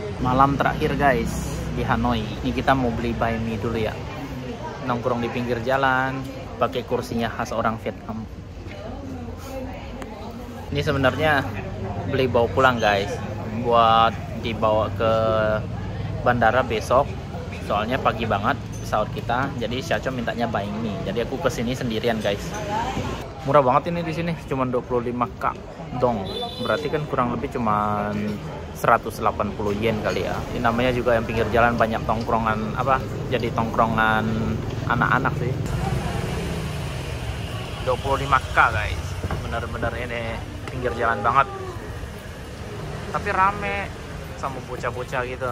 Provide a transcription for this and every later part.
Malam terakhir guys di Hanoi. Ini kita mau beli banh mi dulu ya. Nongkrong di pinggir jalan, pakai kursinya khas orang Vietnam. Ini sebenarnya beli bawa pulang guys, buat dibawa ke bandara besok. Soalnya pagi banget pesawat kita, jadi Syaco mintanya banh mi. Jadi aku kesini sendirian guys. Murah banget ini di sini, cuma 25k dong. Berarti kan kurang lebih cuma 180 yen kali ya. Ini namanya juga yang pinggir jalan banyak tongkrongan apa? Jadi tongkrongan anak-anak sih. 25k guys. Bener-bener ini pinggir jalan banget. Tapi rame sama bocah-bocah gitu.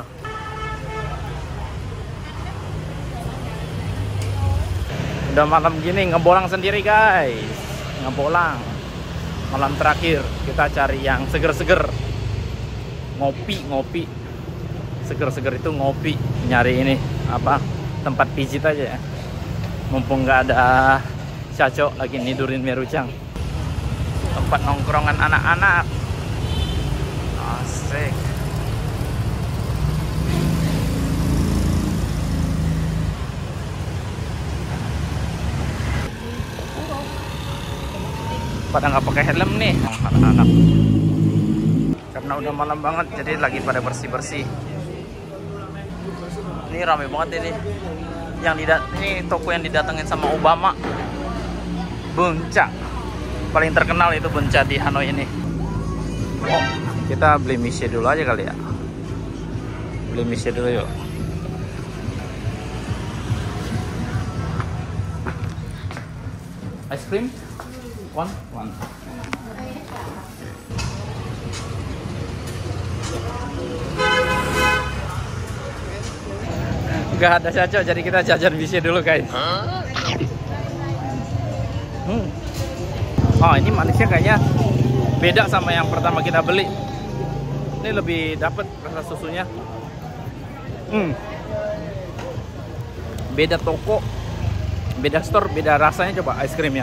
Udah malam gini ngebolang sendiri guys. Ngebolang. Malam terakhir kita cari yang seger-seger. Ngopi. Seger-seger itu ngopi. Nyari ini apa? Tempat pijit aja ya. Mumpung nggak ada Syaco lagi nidurin Merucang. Tempat nongkrongan anak-anak. Asik. Pada nggak pakai helm nih anak-anak. Karena udah malam banget, jadi lagi pada bersih-bersih. Ini rame banget ini. Ini toko yang didatengin sama Obama. Bunca. Paling terkenal itu Bunca di Hanoi ini. Oh, kita beli mise dulu aja kali ya. Beli mise dulu yuk. Ice cream? One. Gak ada Syaco, jadi kita jajan mise dulu guys. Oh, ini manisnya kayaknya beda sama yang pertama kita beli. Ini lebih dapet rasa susunya. Beda toko, beda store, beda rasanya. Coba es krimnya.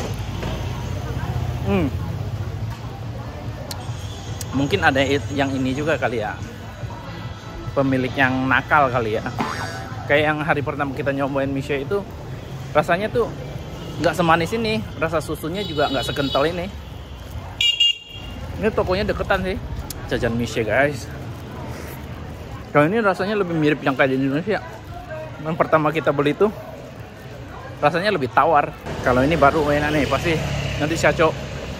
Mungkin ada yang ini juga kali ya, pemilik yang nakal kali ya. Kayak yang hari pertama kita nyobain mise itu, rasanya tuh nggak semanis ini, rasa susunya juga nggak sekental ini. Ini tokonya deketan sih, jajan mise guys. Kalau ini rasanya lebih mirip yang kayak di Indonesia. Yang pertama kita beli tuh rasanya lebih tawar. Kalau ini baru mainan nih, pasti nanti Syaco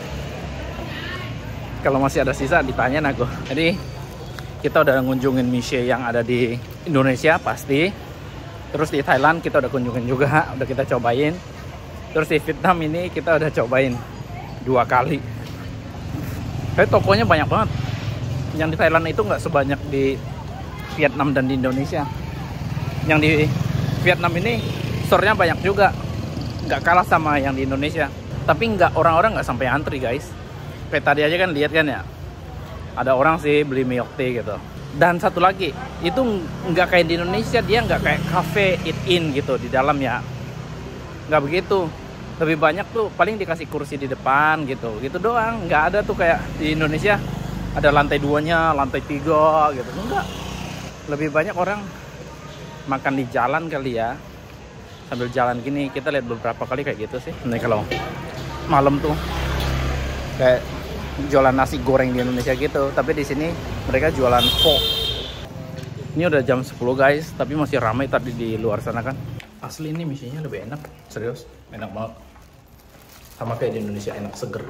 kalau masih ada sisa ditanyain aku. Jadi kita udah ngunjungin mise yang ada di Indonesia pasti. Terus di Thailand kita udah kunjungin juga, udah kita cobain. Terus di Vietnam ini kita udah cobain 2 kali. Kayak tokonya banyak banget. Yang di Thailand itu nggak sebanyak di Vietnam dan di Indonesia. Yang di Vietnam ini store-nya banyak juga, nggak kalah sama yang di Indonesia. Tapi orang-orang nggak sampai antri guys. Kayak tadi aja kan lihat kan ya, ada orang sih beli milk tea gitu. Dan satu lagi, itu nggak kayak di Indonesia, dia nggak kayak cafe eat in gitu di dalam ya. Nggak begitu. Lebih banyak tuh paling dikasih kursi di depan gitu doang. Nggak ada tuh kayak di Indonesia ada lantai 2-nya, lantai 3 gitu. Enggak. Lebih banyak orang makan di jalan kali ya. Sambil jalan gini, kita lihat beberapa kali kayak gitu sih. Nih kalau malam tuh kayak jualan nasi goreng di Indonesia gitu, tapi di sini mereka jualan pho. Ini udah jam 10 guys, tapi masih ramai tadi di luar sana kan. Asli ini misinya lebih enak, serius, enak banget. Sama kayak di Indonesia, enak seger.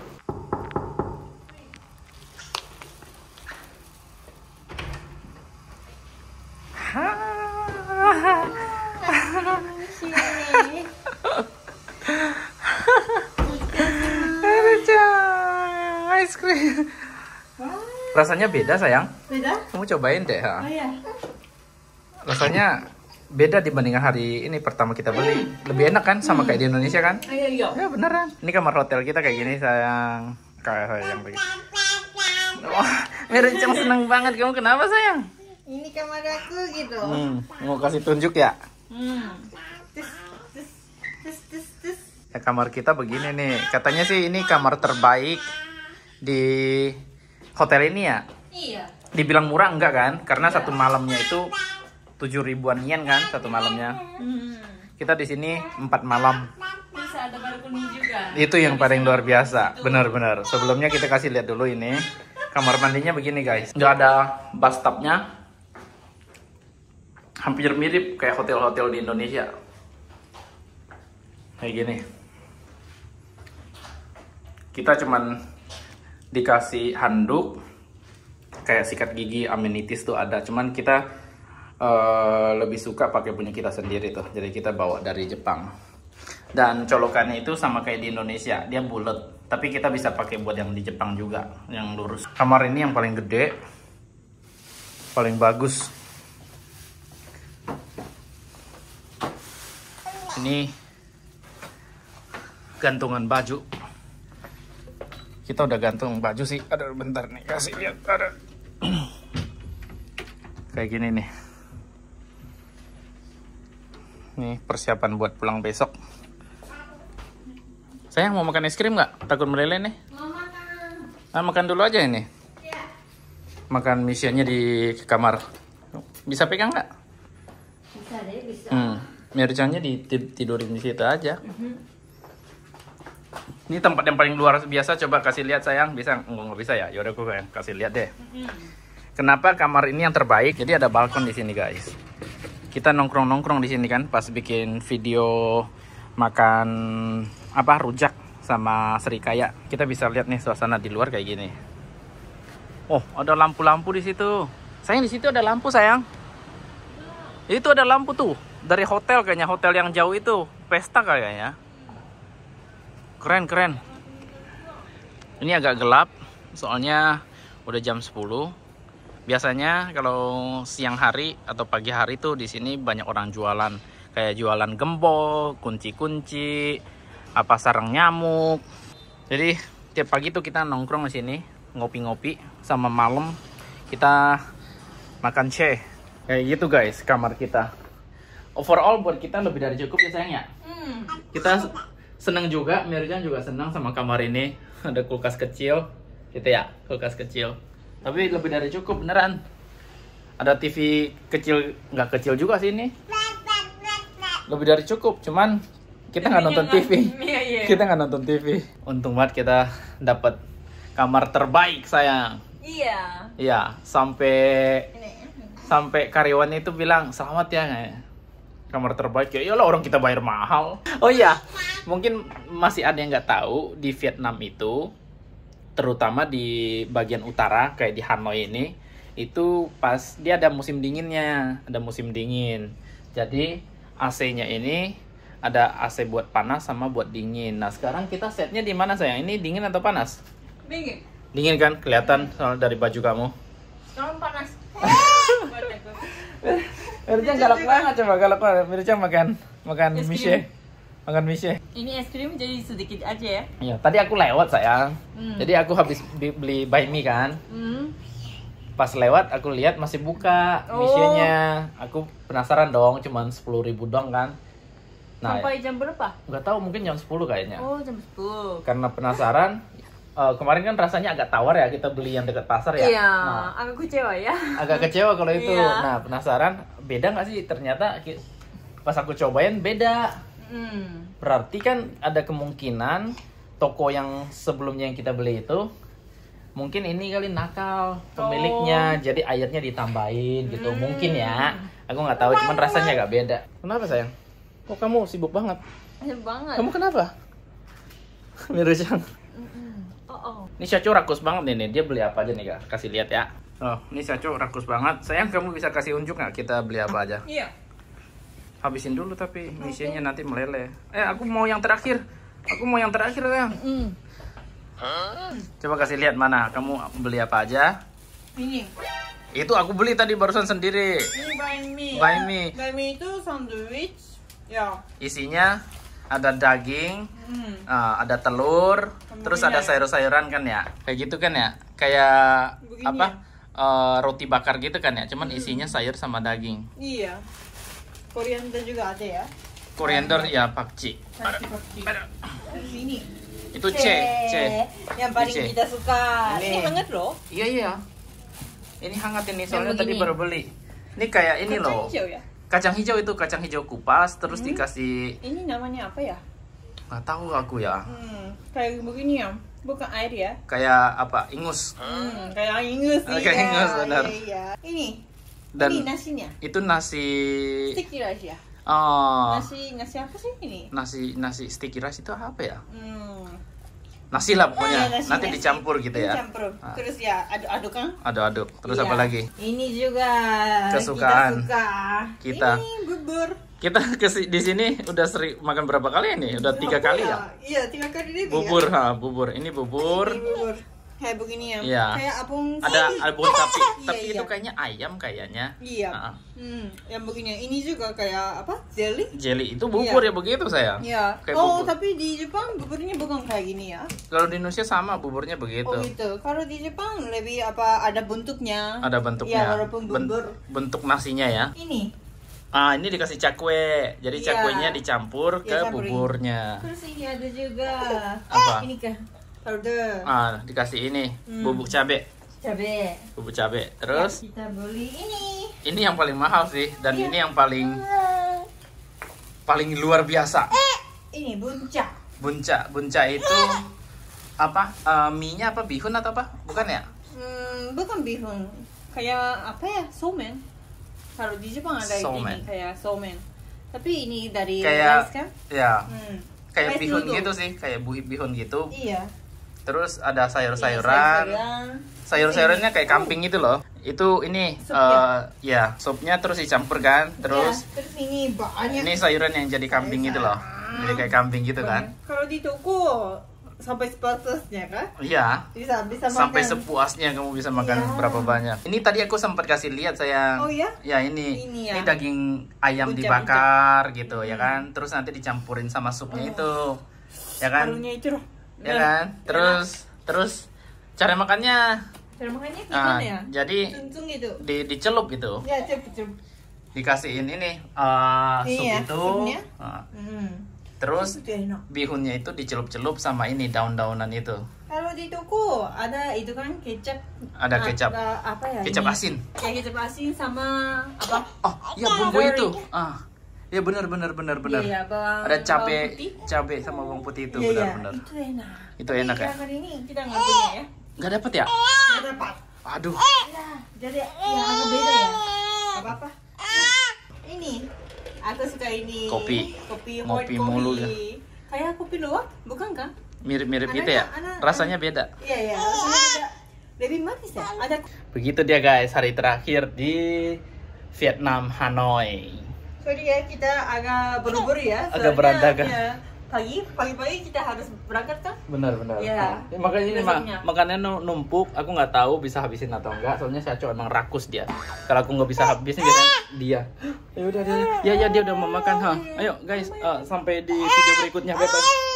Ice cream. Rasanya beda sayang. Beda? Kamu cobain deh. Oh iya. Rasanya beda dibandingkan hari ini pertama kita beli. Lebih enak kan sama kayak di Indonesia kan? Iya. Ya beneran. Ini kamar hotel kita kayak gini sayang. Kayak sayang lagi. Wah, Merucang seneng banget. Kamu kenapa sayang? Ini kamar aku gitu. Mau kasih tunjuk ya? Tus. Ya, kamar kita begini nih. Katanya sih ini kamar terbaik di hotel ini ya. Iya. Dibilang murah enggak kan? Karena satu malamnya itu 7.000-an yen kan satu malamnya. Kita di sini 4 malam. Terus ada balkoni juga. Itu yang paling luar biasa, benar-benar. Sebelumnya kita kasih lihat dulu ini. Kamar mandinya begini guys. Nggak ada bathtubnya. Hampir mirip kayak hotel-hotel di Indonesia. Kayak gini. Kita cuman dikasih handuk. Kayak sikat gigi, amenities tuh ada. Cuman kita lebih suka pakai punya kita sendiri tuh. Jadi kita bawa dari Jepang. Dan colokannya itu sama kayak di Indonesia. Dia bulat. Tapi kita bisa pakai buat yang di Jepang juga, yang lurus. Kamar ini yang paling gede, paling bagus. Ini gantungan baju. Kita udah gantung baju sih. Ada bentar nih, kasih lihat. Ada kayak gini nih. Nih persiapan buat pulang besok. Sayang mau makan es krim nggak? Takut meleleh nih. Mau makan. Nah, makan dulu aja ini. Ya. Makan misiannya di kamar. Bisa pegang nggak? Bisa deh, bisa. Mirjanya tidurin di situ aja. Ini tempat yang paling luar biasa. Coba kasih lihat sayang. Bisa? Nggak bisa ya? Yaudah aku kasih lihat deh. Kenapa kamar ini yang terbaik? Jadi ada balkon di sini guys. Kita nongkrong-nongkrong di sini kan. Pas bikin video makan rujak sama serikaya. Kita bisa lihat nih suasana di luar kayak gini. Oh, ada lampu-lampu di situ. Sayang di situ ada lampu sayang. Itu ada lampu tuh dari hotel kayaknya, hotel yang jauh itu, pesta kayaknya. Keren. Ini agak gelap soalnya udah jam 10. Biasanya kalau siang hari atau pagi hari tuh di sini banyak orang jualan. Kayak jualan gembok, kunci-kunci, sarang nyamuk. Jadi tiap pagi tuh kita nongkrong di sini, ngopi-ngopi, sama malam kita makan teh. Kayak gitu guys kamar kita. Overall buat kita lebih dari cukup ya sayang ya. Kita seneng juga, Mirjan juga senang sama kamar ini. Ada kulkas kecil, gitu ya, kulkas kecil. Tapi lebih dari cukup beneran. Ada TV kecil, nggak kecil juga sih ini. Lebih dari cukup, cuman kita nggak nonton TV. Kita nggak nonton TV. Untung banget kita dapat kamar terbaik sayang. Iya, sampai karyawannya itu bilang selamat ya, kamar terbaik ya. Iyalah orang kita bayar mahal. Oh iya, mungkin masih ada yang nggak tahu di Vietnam itu, terutama di bagian utara kayak di Hanoi ini, itu pas dia ada musim dinginnya, ada musim dingin. Jadi AC-nya ini ada AC buat panas sama buat dingin. Nah sekarang kita setnya di mana sayang? Ini dingin atau panas? Dingin. Dingin kan? Kelihatan soal dari baju kamu. Sekarang panas. Mirja galak banget, coba galak banget. Mirja makan mise. Makan mise. Ini es krim jadi sedikit aja ya? Iya, tadi aku lewat sayang. Jadi aku habis beli buy me kan. Pas lewat aku lihat masih buka misenya. Aku penasaran dong, cuman 10.000 dong kan. Nah, sampai jam berapa? Nggak tahu, mungkin jam 10 kayaknya. Oh, jam 10. Karena penasaran. Kemarin kan rasanya agak tawar ya, kita beli yang dekat pasar ya. Iya, nah, agak kecewa ya. Agak kecewa kalau itu. Iya. Nah, penasaran beda nggak sih? Ternyata pas aku cobain beda. Berarti kan ada kemungkinan toko yang sebelumnya yang kita beli itu mungkin ini kali nakal pemiliknya, jadi airnya ditambahin gitu. Mungkin ya, aku nggak tahu, cuman rasanya agak beda. Kenapa sayang? Kok kamu sibuk banget? Sibuk banget. Kamu kenapa? Mirjan. Ini Syacu rakus banget nih, dia beli apa aja nih kak? Kasih lihat ya. Oh, ini Syacu rakus banget. Sayang, kamu bisa kasih unjuk nggak kita beli apa aja? Iya. Habisin dulu tapi misinya nanti meleleh. Aku mau yang terakhir. Aku mau yang terakhir sayang. Coba kasih lihat mana, kamu beli apa aja? Ini. Itu aku beli tadi barusan sendiri. Ini buy me. Buy me. Buy me itu sandwich. Ya. Isinya ada daging, ada telur, terus ada sayur-sayuran kan ya, kayak gitu kan ya, kayak begini roti bakar gitu kan ya, cuman isinya sayur sama daging. Iya. Koriander juga ada ya. Koriander ya, pakcik. Ini. Itu C. Yang paling C. kita suka. Ini Ini hangat loh. Iya. Ini hangat ini, soalnya tadi begini. baru beli. Ini kayak ini Kacang loh. hijau ya? Kacang hijau itu, kacang hijau kupas, terus dikasih, Ini namanya apa ya? nggak tahu aku ya. Kayak begini ya, bukan air ya? Kayak apa? Ingus. Kayak ingus. Kayak ingus, benar. Iya. Ini. Dan Ini nasinya. itu nasi. Sticky rice ya? Oh, Nasi apa sih ini? nasi sticky rice itu apa ya? Hmm. Nasi lah pokoknya. Iya, nasi, Nanti nasi. dicampur gitu ya. Dicampur. Ah. Terus ya aduk-aduk kan? Aduk-aduk. Terus Iya. apa lagi? Ini juga Kesukaan kita suka. kita. Ini bubur. Kita di sini udah sering makan berapa kali ini? Udah 3 kali ya? Iya, 3 kali lebih Bubur, ya. bubur. Ini bubur. Ini bubur. Kayak begini ya. Iya. Kayak apung. Ada abon tapi Iya, itu iya. kayaknya ayam kayaknya. Iya. Ah. Yang begini. Ini juga kayak apa? Jelly. Jelly itu bubur Iya. ya begitu sayang. Iya. Kayak Oh, bubur. tapi di Jepang buburnya bukan kayak gini ya. Kalau di Indonesia sama buburnya begitu. Oh gitu. Kalau di Jepang lebih apa ada bentuknya. Ada bentuknya. Iya, walaupun bubur. Bentuk nasinya ya. Ini. Ah, ini dikasih cakwe. Jadi Iya. cakwenya dicampur ke Iya, campurin. buburnya. Terus ini ada juga. Apa? Ini kah? Powder. Ah, dikasih ini bubuk cabe. Cabe. Bubuk cabe. Terus Kita beli ini. yang paling mahal sih dan Iya. ini yang paling luar biasa. Ini bunca. Bunca itu apa? Mie-nya apa? Bihun atau apa? Bukan ya? Bukan bihun. Kayak apa ya? Somen. Kalau di Jepang ada Somen. ini kayak somen. Tapi ini dari Kayak rice kan? ya, Hmm. kayak Rice bihun noodle. gitu sih, kayak bihun gitu. Iya. Terus ada Iya, sayur-sayuran. Sayur-sayurannya kayak kambing itu loh. Itu ini Supnya. ya, supnya terus dicampur kan. Terus Ya, terus ini banyak. ini sayuran yang jadi kambing itu loh. Jadi kayak kambing gitu kan. Kalau di toko sampai sepatasnya kan? Iya. Bisa Sampai makan. sepuasnya kamu bisa makan Iya. berapa banyak. Ini tadi aku sempat kasih lihat sayang. Oh ya? Ya ini. Ini ya. Ini daging ayam Bunca, dibakar gitu ya kan. Terus nanti dicampurin sama supnya itu. Ya kan? Parunya itu loh. Ya kan? Terus cara makannya Cara makannya gimana ya? jadi Tuntung gitu. dicelup gitu. Ya, cepat. Dikasihin ini sup Iya, itu. supnya. Ah, terus Itu enak. bihunnya itu dicelup-celup sama ini daun-daunan itu. Kalau di toko ada itu kan kecap. Ada kecap. Ada apa ya? Kecap ini? asin. Ya kecap asin sama apa? Oh, iya bumbu Goreng. itu. Ya benar. Iya, bawang. Ada bawang putih. cabe sama bawang putih itu Iya, benar. itu enak. Itu enak ya? Kali ini kita nggak punya ya. Nggak dapet ya? Nggak dapat. Aduh. Ya, jadi ya agak beda ya. Gak apa-apa. Ini, aku suka ini. Kopi. Kopi Ngopi white mulu coffee. ya. Kayak kopi luwak, bukan kan? Mirip-mirip Anaknya- itu ya? anak- Rasanya beda. Iya, rasanya beda. Lebih manis ya. Ada Begitu dia guys, hari terakhir di Vietnam, Hanoi. sorry ya, kita agak buru-buru ya. Agak soalnya, berantakan. ya, pagi-pagi kita harus berangkat kan? Benar. Iya. Makanya ini Besoknya. makannya numpuk. Aku nggak tahu bisa habisin atau enggak. Soalnya saya cowok emang rakus dia. Kalau aku nggak bisa habisin biasanya dia. Ya udah dia. Ya dia udah mau makan ha. Ayo guys, sampai di video berikutnya. Bye bye.